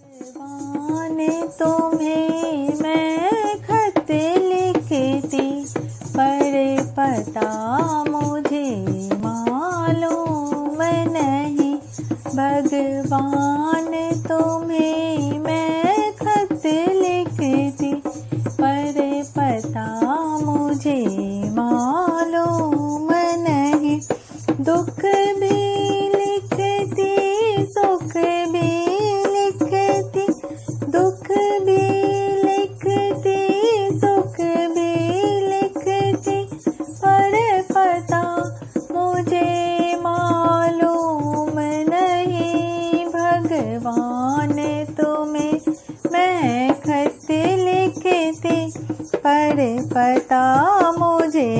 भगवान तुम्हें मैं खत लिखती, पर पता मुझे मालूम नहीं। भगवान तुम्हें मैं खत लिखती, पर पता मुझे मालूम नहीं। दुख भी लिखती, सुख भी लिखती, दुख भी लिखती, सुख भी लिखती, पर पता मुझे मालूम नहीं। भगवान तुम्हें मैं खत लिखती, पर पता मुझे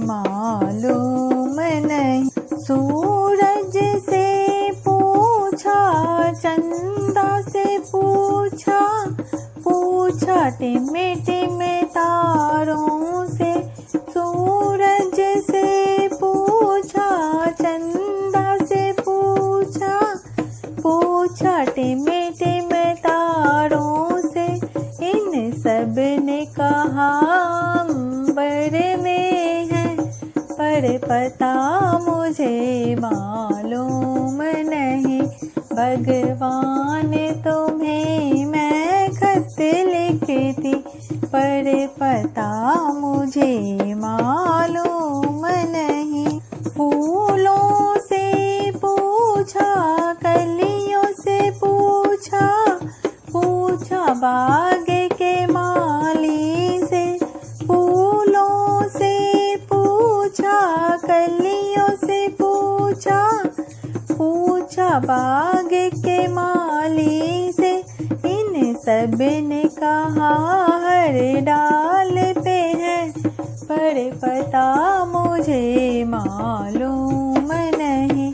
मालूम नहीं। सूरज से पूछा, चंदा से पूछा, पूछा टिमे टिमे तारों से। सूरज से पूछा, चंदा से पूछा, पूछा टिमे टिमे तारों से। इन सब ने कहा अंबर में है, पर पता मुझे मालूम नहीं। भगवान तुम्हें मैं खत लिखती, पर पता मुझे मालूम नहीं। फूलों से पूछा, कलियों से पूछा, पूछा बाग के माली से। फूलों से पूछा, कलियों से पूछा, पूछा बाग के माली से। इन सब ने कहा हर डाल पे है, पर पता मुझे मालूम नहीं।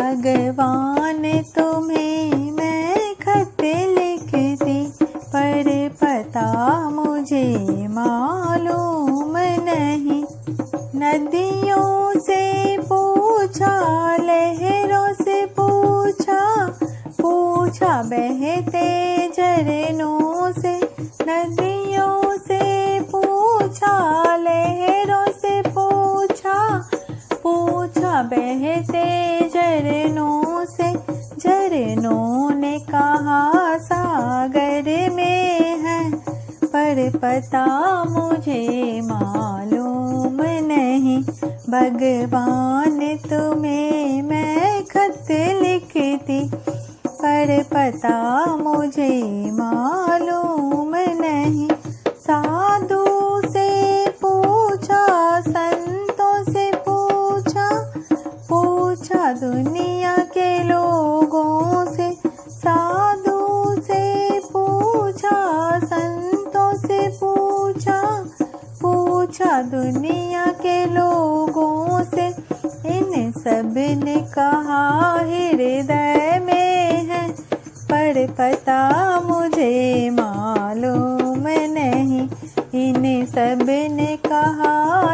भगवान तुम्हें मैं खत लिखती, पर पता मुझे मालूम नहीं। नदियों से पूछा, लहरों से पूछा, पूछा बहते झरनों से। नदियों से पूछा, लहरों से पूछा, पूछा बहते झरनों से। झरनों ने कहा सागर में है, पर पता मुझे मालूम नहीं। भगवान तुम्हें मैं खत लिखती, पर पता मुझे मालूम नहीं। साधु से पूछा, संतों से पूछा, पूछा दुनिया के लोगों से। साधु से पूछा, संतों से पूछा, पूछा दुनिया के लोगों से। इन सब ने कहा हृदय में है, पर पता मुझे मालूम नहीं। इन सब ने कहा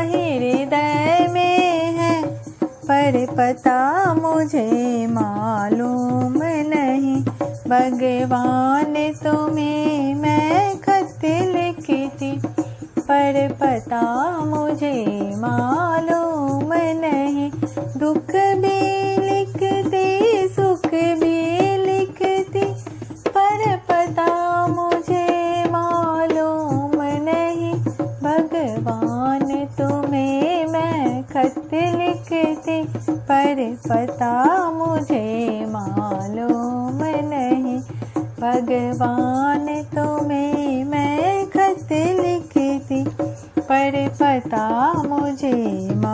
हृदय में है, पर पता मुझे मालूम नहीं। भगवान तुम्हें मैं खत लिखती, पर पता मुझे मालूम नहीं। दुख भी लिखती, सुख भी लिखती, पर पता मुझे मालूम नहीं। भगवान तुम्हें मैं खत लिखती, पर पता मुझे मालूम नहीं। भगवान तुम्हें मैं खत लिखती, पर पता मुझे